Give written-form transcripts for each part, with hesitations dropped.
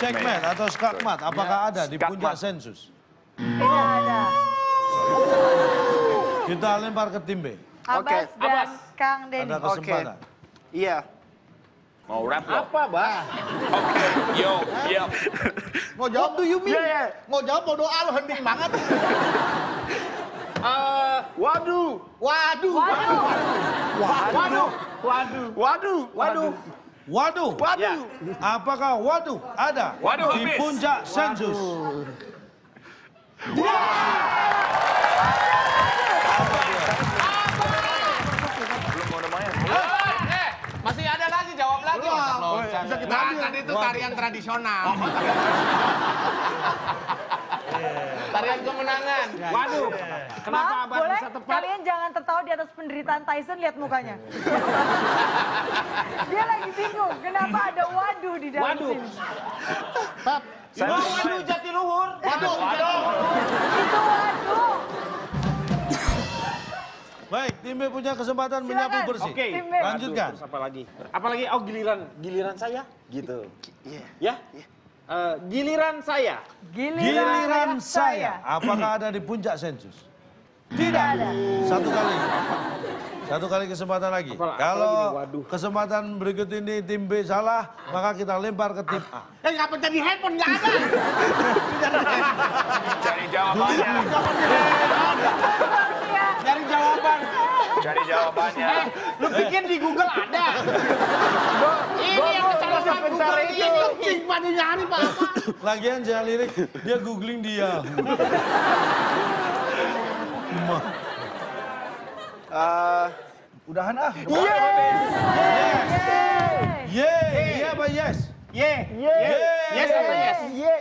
Checkmate atau skakmat, apakah ada di puncak sensus? Tidak ada. Kita lempar ke tim B. Abbas dan Kang Denny. Ada kesempatan. Iya. Mau rap lo? Apa, Bas? Oke, yo. Mau jawab do you mean? Mau jawab mau doa lo hening banget. Waduh. Waduh. Waduh. Apakah waduh ada Waduh, di habis. puncak sensus? Belum mau lumayan. Masih ada lagi, jawab lagi. Bisa kita ambil. Tadi itu tarian tradisional. Tarian kemenangan. Waduh. Kenapa Maaf, Abbas boleh bisa tepat? kalian jangan tertawa di atas penderitaan Tyson, lihat mukanya. Dia lagi bingung, kenapa ada waduh di dalam Waduh. sini. Pap. Waduh Jatiluhur. Waduh. Itu waduh. Baik, tim B punya kesempatan menyapu Silakan. bersih. Oke. Tim B. Lanjutkan. Terus apa lagi? Apalagi giliran saya gitu. Ya? Giliran saya. Giliran saya. Apakah ada di puncak sensus? Tidak ada. Satu kali kesempatan lagi. Apalagi Kalau nih, waduh. kesempatan berikut ini tim B salah, maka kita lempar ke tim A. Ngapa jadi handphone nggak ada? Cari jawabannya. Dari jawaban. Cari jawabannya. Lu pikir di Google ada? Ini yang kecelakaan Google itu. Cing pada nyari Pak. Lagian saya lirik, dia googling dia. Udahan ah. Iya apa yes? Yes apa yes?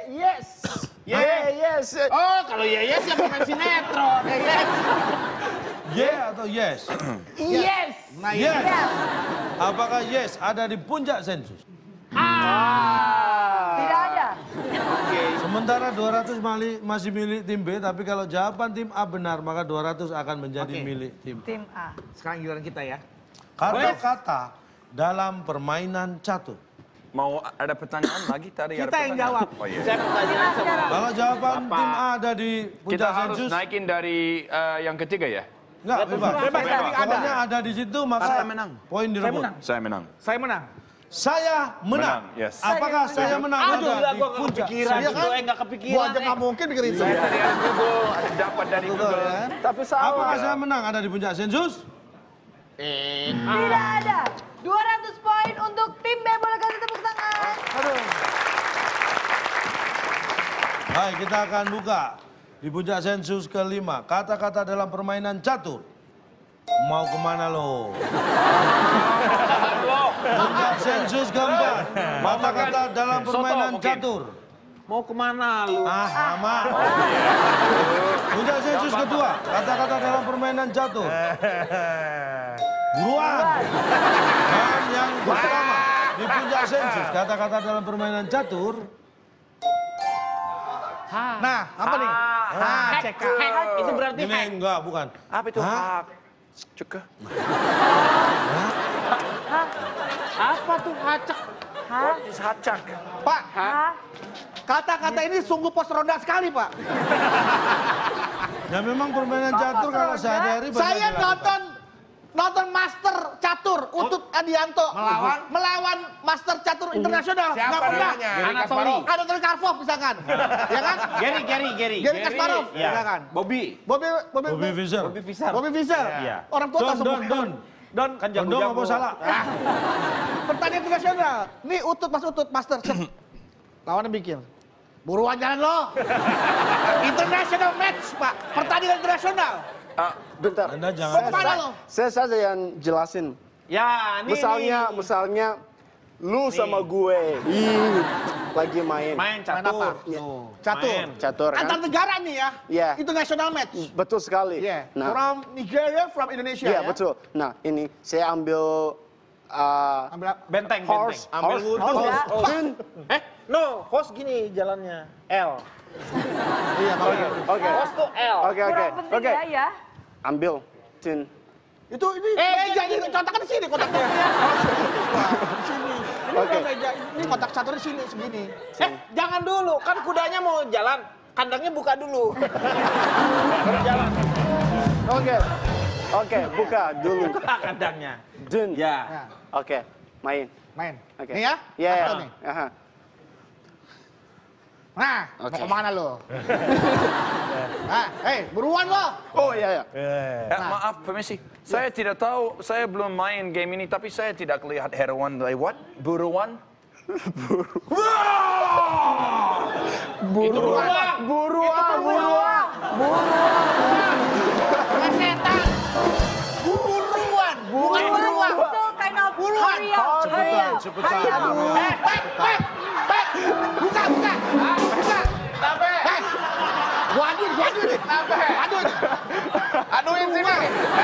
Yes. Oh, kalau yes yang pemain sinetron. Yeah atau yes? Yes. Nah, Yes. Apakah yes ada di puncak sensus? Tidak ada. Sementara 200 masih milik tim B, tapi kalau jawaban tim A benar, maka 200 akan menjadi milik tim A. Tim A. Sekarang giliran kita ya. Kata-kata dalam permainan catur. Mau ada pertanyaan lagi tadi? Kita yang jawab. Oh iya. Saya pertanyaan sama Kalau jawaban Bapak. tim A ada di Kita puncak harus sensus, naikin dari yang ketiga ya? enggak, bebas. Bebas. Pokoknya ada di situ, maka Saya menang. poin direbut. Saya menang. Saya menang. Saya menang. Yes. Apakah saya menang Aduh, ada gua di nggak puncak kepikiran. sensus? Gue nggak kepikiran. Gua aja nggak mungkin pikir itu. Saya tadi ada Google, dapat dari Google. Tapi Apakah salah. saya menang ada di puncak sensus? Tidak ada. 200 poin untuk tim B, boleh kasih tepuk tangan. Baik, kita akan buka di puncak sensus kelima. Kata-kata dalam permainan catur. Mau kemana lo? Puncak sensus keempat. Kata-kata dalam permainan mungkin. catur. Mau kemana lu? Sama. Puncak sensus kedua. Kata-kata dalam permainan catur. Buruan. Dan yang pertama di puncak sensus. Kata-kata dalam permainan catur. Nah, apa nih? Cek. Itu berarti Ini enggak, bukan. Apa itu? Hah? Hak. Cukup. apa tuh hacek? Hah? Hacak. Pak, Hah? kata-kata ini sungguh pos ronda sekali, Pak. Ya memang permainan catur kalau sehari-hari banyak Saya dilakukan. nonton Master Catur Utut Adianto melawan Master Catur Internasional. Siapa Nggak pernah. namanya? Anatoly. Anatoly Karpov misalkan. Ya kan? Gary Kasparov. Ya kan? Bobby Bobby Fischer. Bobby Fischer. Orang tua tak Don kan jago-jago apa salah? Pertandingan internasional. Nih Mas Utut Master. Lawannya bikin. Buruan jalan lo. International match, Pak. Pertandingan internasional. Bentar. Anda jangan. Kemana lo? Saya saja yang jelasin. Ya, ini Misalnya lu sama gue lagi main catur. catur Antar kan? negara nih ya. Iya. International match. Betul sekali. Iya. Nah, From Nigeria, from Indonesia iya ya. betul. Nah, ini saya ambil Ambil benteng horse, ambil horse, wudhu horse. no, host gini jalannya. L. Iya, oke. Host tuh L. Oke. Kurang penting ya. Ambil tin. Itu ini meja ini contohkan di sini kotaknya. Sini. Oke. Meja. Ini kotak catur di sini segini. Jangan dulu, kan kudanya mau jalan. Kandangnya buka dulu. Jalan. Oke. Oke, buka dulu. Buka kandangnya. Dun. Ya. Ya, Oke, main. main. Oke. Nih ya. Iya. Satu nih. Aha. Nah, Oke. mau kemana lo? Nah, buruan lo. Oh iya ya. Maaf, permisi. Saya tidak tahu, saya belum main game ini, tapi saya tidak lihat heroan lewat. Buruan? Setan. Buruan. Bukan buruan. Itu kind of hurry up. Hurry up. Cepetan. Hurry up. Pek. Buka. Buka. Kenapa? Gua aduin. Kenapa? Aduin. Aduin sini.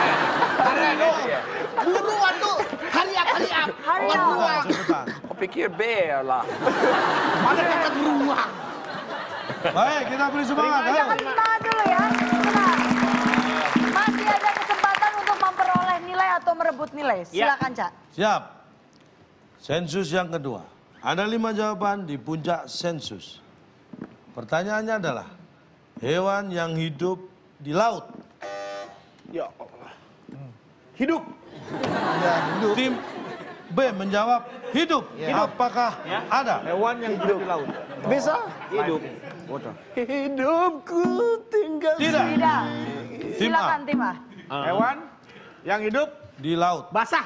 Buruan tuh. Hurry up. Hurry Bukan up. buruan. Cepetan. Kau pikir bear lah. Mana kata beruang? Baik, kita beri semangat. Ayo. Jangan semangat dulu ya. Tenang. Masih ada kesempatan untuk memperoleh nilai atau merebut nilai. Silakan, Cak. Siap. Sensus yang kedua. Ada 5 jawaban di puncak sensus. Pertanyaannya adalah, hewan yang hidup di laut. Ya Allah. Hidup. Ya, hidup. Tim B menjawab hidup. Apakah ada? Hewan yang hidup di laut. Bisa? Hidup. Hidupku tinggal. Tidak. Tidak. Tim A Silakan, tim A. Hewan yang hidup di laut. basah.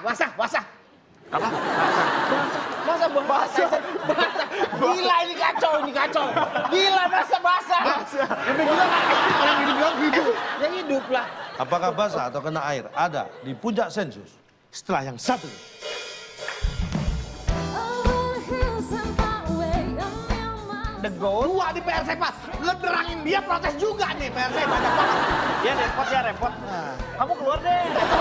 Gila ini kacau. Gila basah. Lebih gila nggak? Orang hidup di laut hidup. Yang hidup lah. Apakah basah atau kena air? Ada di puncak sensus. Setelah yang satu. The Ghost. Dua di PRC pas. Ngederangin dia protes juga nih PRC banyak banget. Ya repot. Nah. Kamu keluar deh.